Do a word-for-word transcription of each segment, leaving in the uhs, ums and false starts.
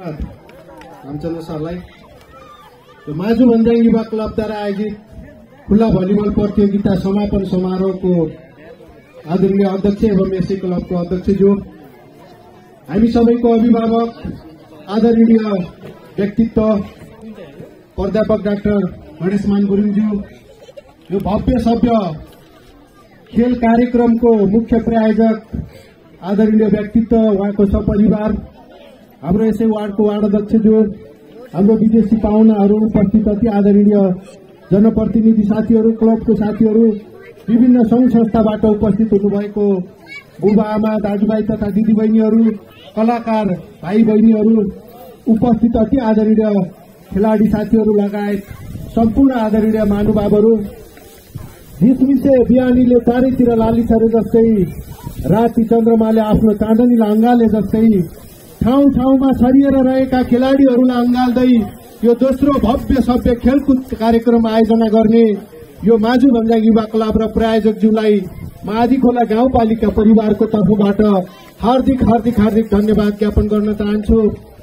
रामचन्द्र सरलाई यो माझु भन्ज्याङ युवा क्लबद्वारा आयोजित खुला भलिबल प्रतियोगिता समापन समारोहको आदरणीय अध्यक्ष एवं यसै क्लबको अध्यक्षज्यू, हामी सबैको अभिभावक आदरणीय व्यक्तित्व प्राध्यापक डाक्टर गणेशमान गुरुङज्यू, यो भव्य सभ्य खेल कार्यक्रमको मुख्य प्रायोजक आदरणीय व्यक्तित्व उहाँको सपरिवार, हाम्रो यसै वार्डको वार्ड अध्यक्षज्यू, हाम्रो विदेशी पाहुनाहरू, उपस्थित अति आदरणीय जनप्रतिनिधि साथीहरू, क्लबको साथीहरू, विभिन्न संघ संस्थाबाट उपस्थित हुनुभएको बुबा आमा दाजुभाइ तथा दिदीबहिनीहरू, कलाकार भाइ बहिनीहरू, उपस्थित अति आदरणीय खेलाडी साथीहरू लगायत सम्पूर्ण आदरणीय महानुभावहरू, झिसमिसे बिहानीले चारैतिर लाली छरे जस्तै राति चन्द्रमाले आफ्नो चाँदनीलाई अँगाले जस्तै ठाउँ ठाउँमा छरिएर रहेका खेलाड़ीहरूलाई अँगाल्दै यो दोस्रो भव्य सभ्य खेलकुद कार्यक्रम आयोजना गर्ने यो माझु भन्ज्याङ युवा क्लब र प्रायोजकज्यूलाई म आँधीखोला गाउँपालिका परिवारको तर्फबाट हार्दिक हार्दिक हार्दिक धन्यवाद ज्ञापन गर्न चाहन्छु।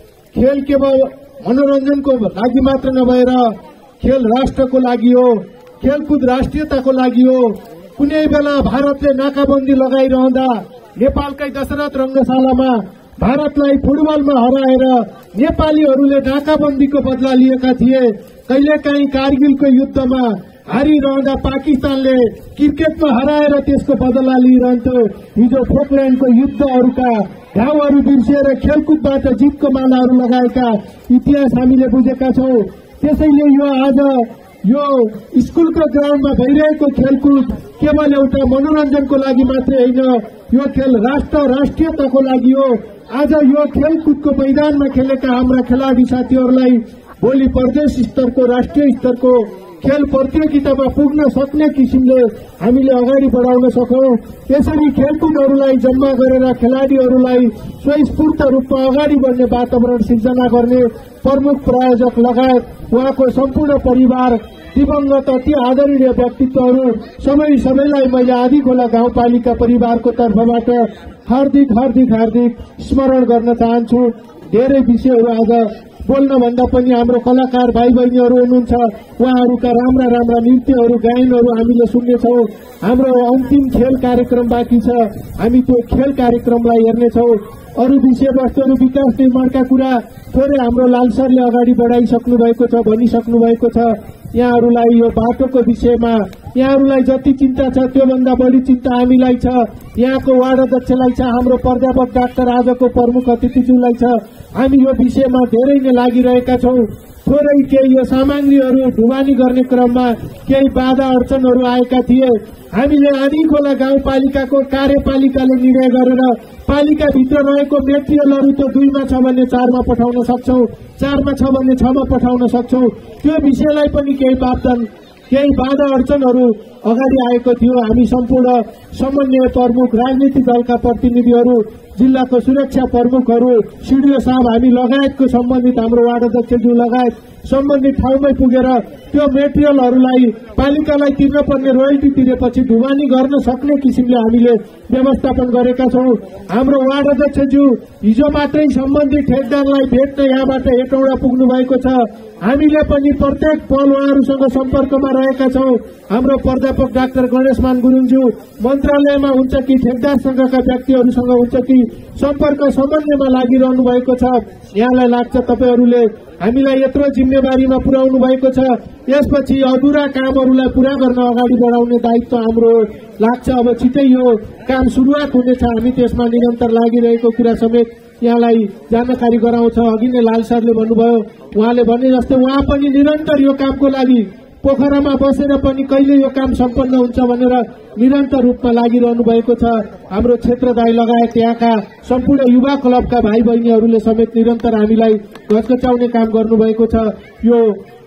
खेल केवल मनोरञ्जनको लागि मात्र नभएर खेल राष्ट्रको लागि हो, खेलकुद राष्ट्रियताको लागि हो। कुनै बेला भारतले नाकाबन्दी लगाइरहँदा नेपालकै दशरथ रंगशालामा भारतलाई फुटबलमा हराएर नेपालीहरूले नाकाबन्दीको बदला लिएका थिए। कहिलेकाहीँ कारगिलको युद्धमा हारिरहँदा पाकिस्तानले क्रिकेटमा हराएर त्यसको बदला लिइरहन्थ्यो। हिजो फोकल्याण्डको युद्धहरूका घाउहरू बिर्सिएर खेलकुदबाट जितको मालाहरू लगाएका इतिहास हामीले बुझेका छौं। त्यसैले यो आज यो स्कुलको ग्राउन्डमा भइरहेको खेलकुद केवल एउटा मनोरञ्जनको लागि मात्रै होइन, यो खेल राष्ट्र राष्ट्रियताको लागि हो। आज यो खेलकुदको मैदानमा खेलेका हाम्रा खेलाडी साथीहरूलाई भोलि प्रदेश स्तरको राष्ट्रिय स्तरको खेल प्रतियोगितामा पुग्न सक्ने किसिमले हामीले अगाडि बढाउन सकौं। यसरी खेलकुदहरूलाई जम्मा गरेर खेलाडीहरूलाई स्वस्फूर्त रूपमा अगाडि बढ्ने वातावरण सिर्जना गर्ने प्रमुख प्रायोजक लगायत उहाँको सम्पूर्ण परिवार, दिवंगत अति आदरणीय व्यक्तित्वहरू सबै सबैलाई मैले आँधीखोला गाउँपालिका परिवारको तर्फबाट हार्दिक हार्दिक हार्दिक स्मरण गर्न चाहन्छु। धेरै विषयहरू आज बोल्न भन्दा पनि हाम्रो कलाकार भाइ बहिनीहरू हुनुहुन्छ, उहाँहरूका राम्रा राम्रा नृत्यहरू गायनहरू हामीले सुन्नेछौँ। हाम्रो अन्तिम खेल कार्यक्रम बाँकी छ, हामी त्यो खेल कार्यक्रमलाई हेर्नेछौँ। अरू विषयवस्तुहरू विकास निर्माणका कुरा थोरै हाम्रो लाल सरले अगाडि बढाइसक्नु भएको छ, भनिसक्नु भएको छ। यहाँहरूलाई यो बाटोको विषयमा यहाँहरूलाई जति चिन्ता छ त्योभन्दा बढी चिन्ता हामीलाई छ, यहाँको वार्ड अध्यक्षलाई छ, हाम्रो प्राध्यापक डाक्टर आजको प्रमुख अतिथिज्यूलाई छ। हामी यो विषयमा धेरै नै लागिरहेका छौं। थोरै केही यो सामग्रीहरू ढुवानी गर्ने क्रममा केही बाधा अडचनहरू आएका थिए। हामीले आँधीखोला गाउँपालिकाको कार्यपालिकाले निर्णय गरेर पालिकाभित्र रहेको मेटेरियलहरू त दुईमा छ भने चारमा पठाउन सक्छौं, चारमा छ भने छमा पठाउन सक्छौं। त्यो विषयलाई पनि केही बाधा केही बाधा अडचनहरू अगाडि आएको थियो। हामी सम्पूर्ण समन्वय प्रमुख, राजनीतिक दलका प्रतिनिधिहरू, जिल्लाको सुरक्षा प्रमुखहरू, सिडिओ साहब हामी लगायतको सम्बन्धित हाम्रो वार्ड अध्यक्षज्यू लगायत सम्बन्धित ठाउँमै पुगेर त्यो मेटेरियलहरूलाई पालिकालाई तिर्न पर्ने रोयल्टी तिरेपछि ढुवानी गर्न सक्ने किसिमले हामीले व्यवस्थापन गरेका छौं। हाम्रो वार्ड अध्यक्षज्यू हिजो मात्रै सम्बन्धित ठेकदारलाई भेट्न यहाँबाट हेटौडा पुग्नु भएको छ। हामीले पनि प्रत्येक पल उहाँहरूसँग सम्पर्कमा रहेका छौं। हाम्रो प्राध्यापक डाक्टर गणेशमान गुरुङज्यू मन्त्रालयमा हुन्छ कि ठेकदारसँगका व्यक्तिहरूसँग हुन्छ कि सम्पर्क समन्वयमा लागिरहनु भएको छ। यहाँलाई लाग्छ तपाईहरूले हामीलाई यत्रो जिम्मेवारीमा पुर्याउनु भएको छ, यसपछि अधुरा कामहरूलाई पूरा गर्न अगाडि बढाउने दायित्व हाम्रो लाग्छ। अब छिटै यो काम सुरुवात हुनेछ, हामी त्यसमा निरन्तर लागिरहेको कुरा समेत यहाँलाई जानकारी गराउँछ। अघि नै लाल सरले भन्नुभयो, उहाँले भने जस्तै उहाँ पनि निरन्तर यो कामको लागि पोखरामा बसेर पनि कहिले यो काम सम्पन्न हुन्छ भनेर निरन्तर रूपमा लागिरहनु भएको छ। हाम्रो क्षेत्र दाइ लगायत यहाँका सम्पूर्ण युवा क्लबका भाइ बहिनीहरूले समेत निरन्तर हामीलाई घचघचाउने काम गर्नुभएको छ। यो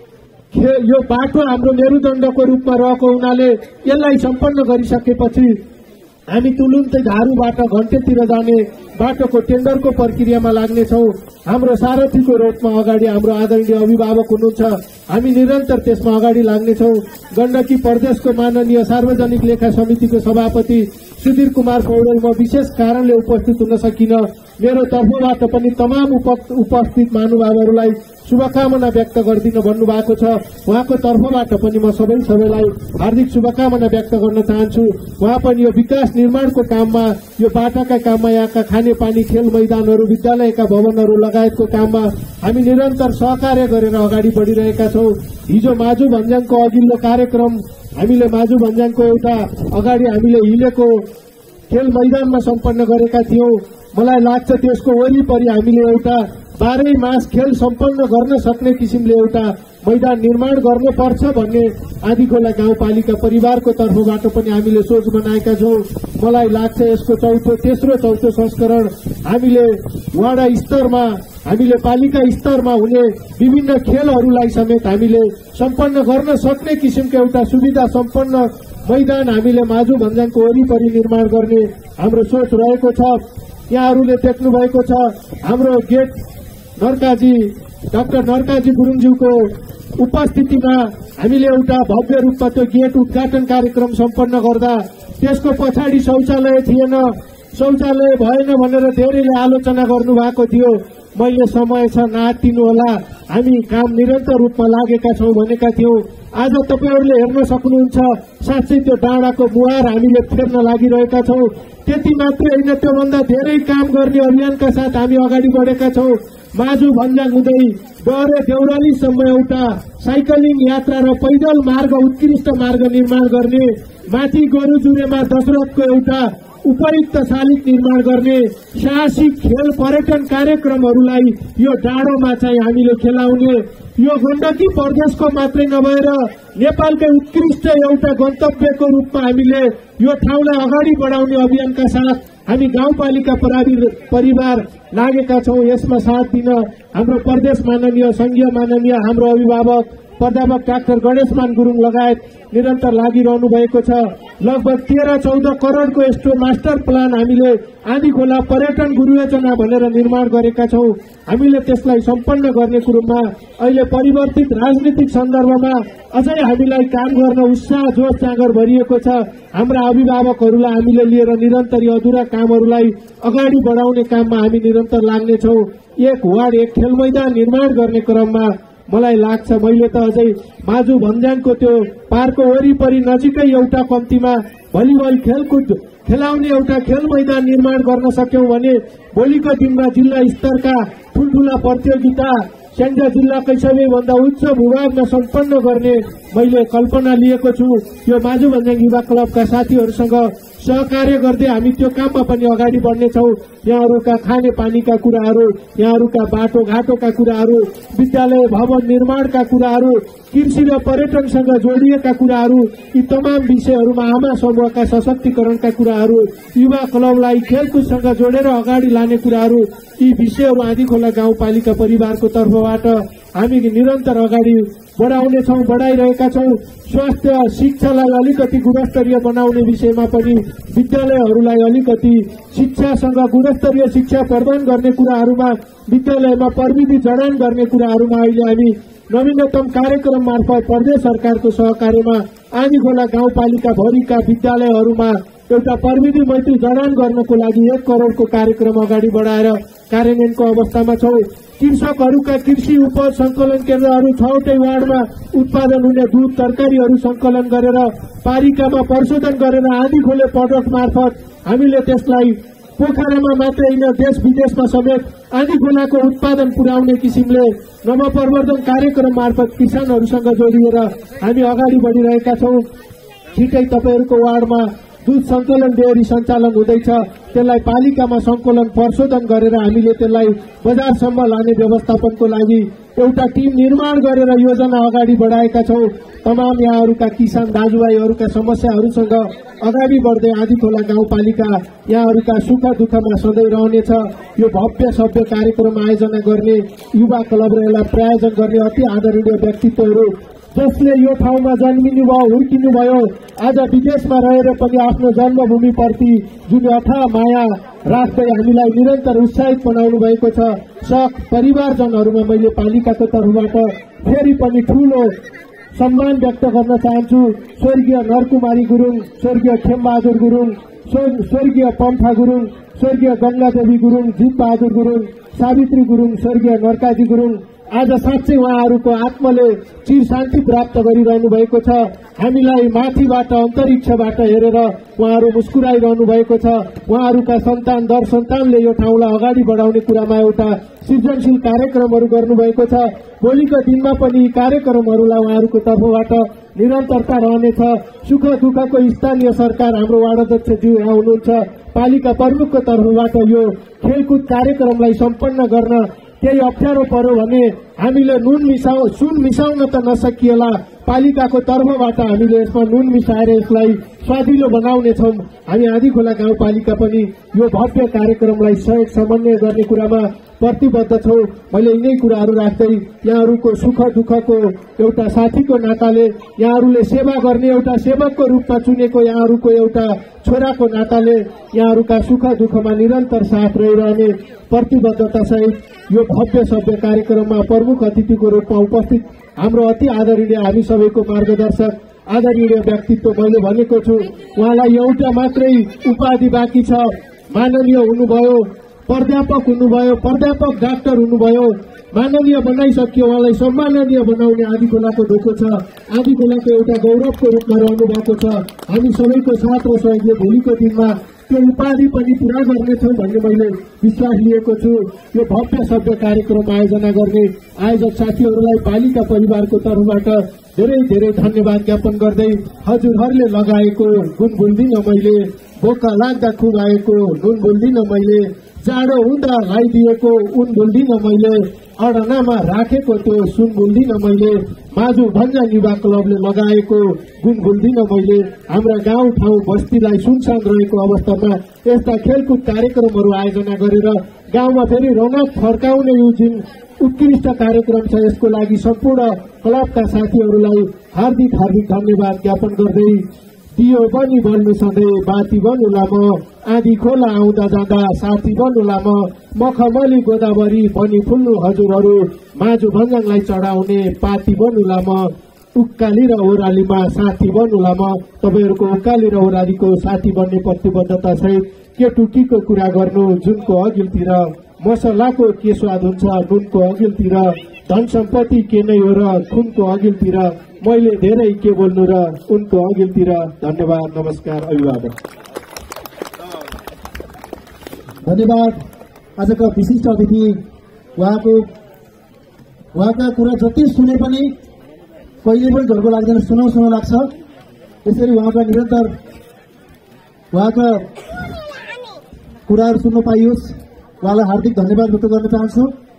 यो बाटो हाम्रो मेरुदण्डको रूपमा रहेको हुनाले यसलाई सम्पन्न गरिसकेपछि हामी तुलुन्तै धारूबाट घन्टेतिर जाने बाटोको टेन्डरको प्रक्रियामा लाग्नेछौं। हाम्रो सारथीको रूपमा अगाडि हाम्रो आदरणीय अभिभावक हुनुहुन्छ, हामी निरन्तर त्यसमा अगाडि लाग्नेछौं। गण्डकी प्रदेशको माननीय सार्वजनिक लेखा समितिको सभापति सुधीर कुमार पौडेल म विशेष कारणले उपस्थित हुन सकिन, मेरो तर्फबाट पनि तमाम उपस्थित महानुभावहरूलाई शुभकामना व्यक्त गरिदिन भन्नुभएको छ। उहाँको तर्फबाट पनि म सबै सबैलाई हार्दिक शुभकामना व्यक्त गर्न चाहन्छु। उहाँ पनि यो विकास निर्माणको काममा, यो बाटाका काममा, यहाँका खानेपानी, खेल मैदानहरू, विद्यालयका भवनहरू लगायतको काममा हामी निरन्तर सहकार्य गरेर अगाडि बढिरहेका छौँ। हिजो माझु भन्ज्याङको अघिल्लो कार्यक्रम हामीले माझु भन्ज्याङको एउटा अगाडि हामीले हिलेको खेल मैदानमा सम्पन्न गरेका थियौं। मलाई लाग्छ त्यसको वरिपरि हामीले एउटा बाह्रै मास खेल सम्पन्न गर्न सक्ने किसिमले एउटा मैदान निर्माण गर्नुपर्छ भन्ने आँधीखोला गाउँपालिका परिवारको तर्फबाट पनि हामीले सोच बनाएका छौं। मलाई लाग्छ यसको चौथो तेस्रो चौथो संस्करण हामीले वडा स्तरमा, हामीले पालिका स्तरमा हुने विभिन्न खेलहरूलाई समेत हामीले सम्पन्न गर्न सक्ने किसिमको एउटा सुविधा सम्पन्न मैदान हामीले माझु भन्ज्याङको वरिपरि निर्माण गर्ने हाम्रो सोच रहेको छ। यहाँहरूले देख्नु भएको छ हाम्रो गेट नरकाजी डाक्टर नरकाजी गुरुङज्यूको उपस्थितिमा हामीले एउटा भव्य रूपमा त्यो गेट उद्घाटन कार्यक्रम सम्पन्न गर्दा त्यसको पछाडि शौचालय थिएन, शौचालय भएन भनेर धेरैले आलोचना गर्नुभएको थियो। मैले समय छ नआत्तिनु होला, हामी काम निरन्तर रूपमा लागेका छौं भनेका थियौं। आज तपाईहरूले हेर्न सक्नुहुन्छ साँच्चै त्यो डाँडाको मुहार हामीले फेर्न लागिरहेका छौं। त्यति मात्रै होइन, त्योभन्दा धेरै काम गर्ने अभियानका साथ हामी अगाडि बढेका छौं। माझु भन्ज्याङ हुँदै डरे देउरालीसम्म एउटा साइकलिङ यात्रा र पैदल मार्ग, उत्कृष्ट मार्ग निर्माण गर्ने, माथि गोरुजुरेमा दशरथको एउटा उपयुक्त शालिग निर्माण गर्ने, साहसिक खेल पर्यटन कार्यक्रमहरूलाई यो डाँडोमा चाहिँ हामीले खेलाउने, यो गण्डकी प्रदेशको मात्रै नभएर नेपालकै उत्कृष्ट एउटा गन्तव्यको रूपमा हामीले यो ठाउँलाई अगाडि बढाउने अभियानका साथ हामी गाउँपालिका परिवार लागेका छौं। यसमा साथ दिन हाम्रो प्रदेश माननीय, संघीय माननीय हाम्रो अभिभावक प्राध्यापक डाक्टर गणेशमान गुरुङ लगायत निरन्तर लागिरहनु भएको छ। लगभग तेह्र चौध करोड़को यस्तो मास्टर प्लान हामीले आँधीखोला पर्यटन गुरुयोजना भनेर निर्माण गरेका छौं। हामीले त्यसलाई सम्पन्न गर्ने कुरोमा अहिले परिवर्तित राजनीतिक सन्दर्भमा अझै हामीलाई काम गर्न उत्साह जोश जाँगर भरिएको छ। हाम्रा अभिभावकहरूलाई हामीले लिएर निरन्तर यो अधुरा कामहरूलाई अगाडि बढाउने काममा हामी निरन्तर लाग्नेछौं। एक वार्ड एक खेल मैदान निर्माण गर्ने क्रममा मलाई लाग्छ मैले त अझै माझु भन्ज्याङको त्यो पार्कको वरिपरि नजिकै एउटा कम्तीमा भलिबल खेलकुद खेलाउने एउटा खेल मैदान निर्माण गर्न सक्यौं भने भोलिको दिनमा जिल्ला स्तरका ठूल्ठूला प्रतियोगिता स्याङ्जा जिल्लाकै सबैभन्दा उच्च भूभागमा सम्पन्न गर्ने मैले कल्पना लिएको छु। यो माझु भन्ज्याङ युवा क्लबका साथीहरूसँग सहकार्य गर्दै हामी त्यो काममा पनि अगाडि बढ्नेछौं। यहाँहरूका खाने पानीका कुराहरू, यहाँहरूका बाटो घाटोका कुराहरू, विद्यालय भवन निर्माणका कुराहरू, कृषि र पर्यटनसँग जोडिएका कुराहरू, यी तमाम विषयहरूमा आमा समूहका सशक्तिकरणका कुराहरू, युवा क्लबलाई खेलकुदसँग जोडेर अगाडि लाने कुराहरू, यी विषयहरू आँधीखोला गाउँपालिका परिवारको तर्फबाट हामी निरन्तर अगाडि बढाउनेछौं, बढाइरहेका छौं। स्वास्थ्य शिक्षालाई अलिकति गुणस्तरीय बनाउने विषयमा पनि विद्यालयहरूलाई अलिकति शिक्षासँग गुणस्तरीय शिक्षा प्रदान गर्ने कुराहरूमा, विद्यालयमा प्रविधि जडान गर्ने कुराहरूमा अहिले हामी नवीनतम कार्यक्रम मार्फत प्रदेश सरकारको सहकार्यमा आँधीखोला गाउँपालिका भरिका विद्यालयहरूमा एउटा प्रविधि मैत्री जडान गर्नको लागि एक करोड़को कार्यक्रम अगाडि बढाएर कार्यान्वयनको अवस्थामा छौं। कृषकहरूका कृषि उपज संकलन केन्द्रहरू छवटै वार्डमा उत्पादन हुने दूध तरकारीहरू संकलन गरेर पारिकामा परिशोधन गरेर आँधीखोले प्रडक्ट मार्फत हामीले त्यसलाई पोखरामा मात्रै होइन देश विदेशमा समेत आँधीखोलाको उत्पादन पुर्याउने किसिमले नवप्रवर्धन कार्यक्रम मार्फत किसानहरूसँग जोडिएर हामी अगाडि बढिरहेका छौं। छिटै तपाईहरूको वार्डमा दूध संकलन डेयरी सञ्चालन हुँदैछ, त्यसलाई पालिकामा संकलन परिशोधन गरेर हामीले त्यसलाई बजारसम्म लाने व्यवस्थापनको लागि एउटा टिम निर्माण गरेर योजना अगाडि बढाएका छौं। तमाम यहाँहरूका किसान दाजुभाइहरूका समस्याहरूसँग अगाडि बढ्दै आँधीखोला गाउँपालिका यहाँहरूका सुख दुःखमा सधैँ रहनेछ। यो भव्य सभ्य कार्यक्रम आयोजना गर्ने युवा क्लब र यसलाई प्रायोजन गर्ने अति आदरणीय व्यक्तित्वहरू जसले यो ठाउँमा जन्मिनु भयो, हुर्किनु भयो, आज विदेशमा रहेर पनि आफ्नो जन्मभूमिप्रति जुन अथाह माया राख्दै हामीलाई निरन्तर उत्साहित बनाउनु भएको छ। सक परिवारजनहरूमा मैले पालिकाको तर्फबाट फेरि पनि ठूलो सम्मान व्यक्त गर्न चाहन्छु। स्वर्गीय नरकुमारी गुरुङ, स्वर्गीय खेमबहादुर गुरुङ, स्वर्गीय पम्फा गुरुङ, स्वर्गीय गंगादेवी गुरुङ, जीतबहादुर गुरुङ, सावित्री गुरुङ, स्वर्गीय नरकाजी गुरुङ आज साँच्चै उहाँहरूको आत्माले चिर शान्ति प्राप्त गरिरहनु भएको छ। हामीलाई माथिबाट अन्तरिक्षबाट हेरेर उहाँहरू मुस्कुराइरहनु भएको छ। उहाँहरूका सन्तान दर सन्तानले यो ठाउँलाई अगाडि बढाउने कुरामा एउटा सृजनशील कार्यक्रमहरू गर्नुभएको छ। भोलिको दिनमा पनि कार्यक्रमहरूलाई उहाँहरूको तर्फबाट निरन्तरता रहनेछ। सुख दुःखको स्थानीय सरकार हाम्रो वार्ड अध्यक्षज्यू यहाँ हुनुहुन्छ। पालिका प्रमुखको तर्फबाट यो खेलकुद कार्यक्रमलाई सम्पन्न गर्न केही अप्ठ्यारो पर्यो भने हामीले नुन मिसाउ सुन मिसाउन त नसकिएला, पालिकाको तर्फबाट हामीले यसमा नुन मिसाएर यसलाई स्वादिलो बनाउनेछौँ। हामी आँधीखोला गाउँपालिका पनि यो भव्य कार्यक्रमलाई सहयोग समन्वय गर्ने कुरामा प्रतिबद्ध छौँ। मैले यिनै कुराहरू राख्दै यहाँहरूको सुख दुःखको एउटा साथीको नाताले, यहाँहरूले सेवा गर्ने एउटा सेवकको रूपमा चुनेको यहाँहरूको एउटा छोराको नाताले यहाँहरूका सुख दुःखमा निरन्तर साथ रहिरहने प्रतिबद्धता सहित यो भव्य सभ्य कार्यक्रममा प्रमुख अतिथिको रूपमा उपस्थित हाम्रो अति आदरणीय हामी सबैको मार्गदर्शक आदरणीय व्यक्तित्व मैले भनेको छु, उहाँलाई एउटा मात्रै उपाधि बाँकी छ। माननीय हुनुभयो, प्राध्यापक हुनुभयो, प्राध्यापक डाक्टर हुनुभयो, माननीय बनाइसकियो, उहाँलाई सम्माननीय बनाउने आँधीखोलाको ढोको छ। आँधीखोलाको एउटा गौरवको रूपमा रहनु भएको छ। हामी सबैको साथ र सहयोगले भोलिको दिनमा त्यो उपाधि पनि पूरा गर्नेछौँ भन्ने मैले विश्वास लिएको छु। यो भव्य सभ्य कार्यक्रम आयोजना गर्ने आयोजक साथीहरूलाई पालिका परिवारको तर्फबाट धेरै धेरै धन्यवाद ज्ञापन गर्दै हजुरहरूले लगाएको गुण भुल्दिन मैले, बोका लाग्दा खुवाएको नुन भुल्दिन मैले, जाडो हुँदा लगाइदिएको उन भुल्दिन मैले, अडनामा राखेको त्यो सुन भुल्दिन मैले, माझु भन्जा युवा क्लबले लगाएको गुण भुल्दिन मैले। हाम्रा गाउँ ठाउँ बस्तीलाई सुनसान रहेको अवस्थामा यस्ता खेलकुद कार्यक्रमहरू आयोजना गरेर गाउँमा फेरि रौनक फर्काउने यो जुन उत्कृष्ट कार्यक्रम छ यसको लागि सम्पूर्ण क्लबका साथीहरूलाई हार्दिक हार्दिक धन्यवाद ज्ञापन गर्दै दियो बनी बल्नु सधैँ बाती बनुला म, आँधीखोला आउँदा जाँदा साथी बनुला म, मखमली गोदावरी बनी फुल्नु हजुरहरू, माझु भन्जाङलाई चढाउने पाती बनुला म, उक्काली र ओह्रालीमा साथी बनुला म। तपाईँहरूको उक्काली र ओह्रालीको साथी बन्ने प्रतिबद्धता सहित केटुकीको कुरा गर्नु जुनको अघिल्तिर, मसलाको के स्वाद हुन्छ नुनको अघिल्तिर, धन सम्पत्ति के नै हो र खुनको अघिल्तिर, मैले धेरै के बोल्नु र उनको अघिल्तिर। धन्यवाद, नमस्कार, अभिवादन। धन्यवाद। आजका विशिष्ट अतिथि उहाँको उहाँका कुरा जति सुने पनि कहिले पनि ढल्को लाग्दैन, सुनाउ सुनाउ लाग्छ। यसरी उहाँका निरन्तर उहाँका कुराहरू सुन्न पाइयोस्, उहाँलाई हार्दिक धन्यवाद व्यक्त गर्न चाहन्छु।